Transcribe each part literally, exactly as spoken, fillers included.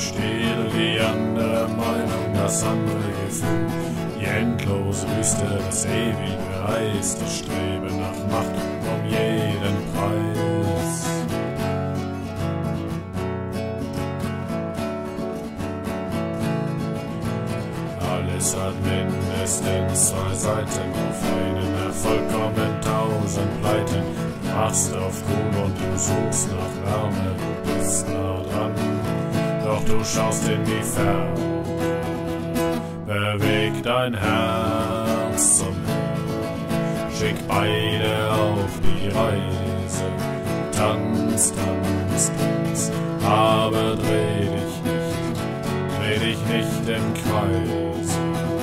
verstehe die andere Meinung, das andere Gefühl, die endlose Wüste, das ewige Eis, das Streben nach Macht um jeden Preis. Alles hat mindestens zwei Seiten, auf einen Erfolg kommen tausend Pleiten. Du machst auf Grün und du suchst nach Wärme, du bist nah dran, doch du schaust in die Ferne. Beweg dein Herz zum Himmel, schick beide auf die Reise. Tanz, tanz, tanz, aber dreh dich nicht, dreh dich nicht im Kreis.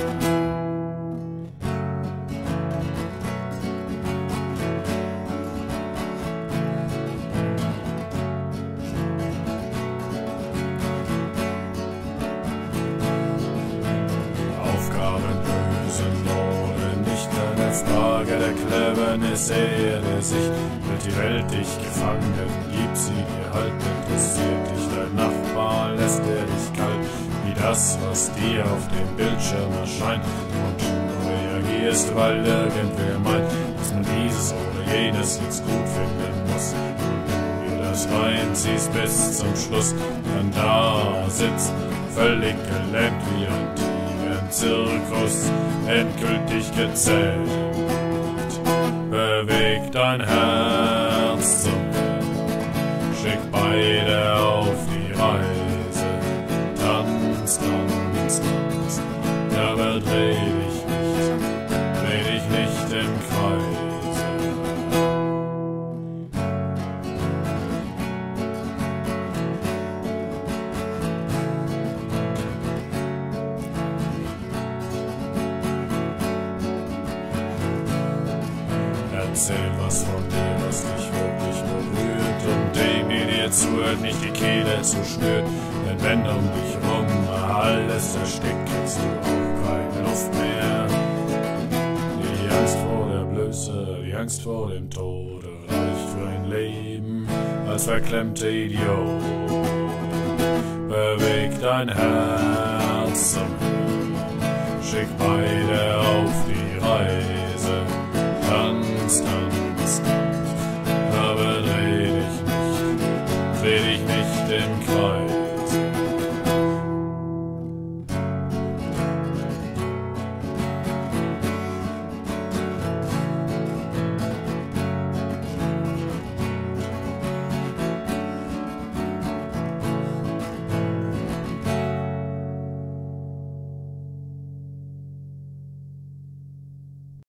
Frage der Cleverness, ehre sich, wird die Welt dich gefangen, gib sie dir halt, interessiert dich dein Nachbar, lässt er dich kalt, wie das, was dir auf dem Bildschirm erscheint, und du reagierst, weil irgendwer meint, dass man dieses oder jenes jetzt gut finden muss, und du dir das reinziehst bis zum Schluss, dann da sitzt, völlig gelähmt wie ein Tiger im Zirkus, endgültig gezähmt. Beweg dein Herz zum Himmel, schick beide auf die Reise. Tanz, tanz, tanz, aber dreh dich nicht, dreh dich nicht im Kreis. Erzähl was von dir, was dich wirklich berührt, und dem, die dir zuhört, nicht die Kehle zuschnürt. Denn wenn um dich rum alles erstickt, kriegst du auch keine Luft mehr. Die Angst vor der Blöße, die Angst vor dem Tode reicht für ein Leben als verklemmter Idiot. Beweg dein Herz zum Himmel, schick beide auf die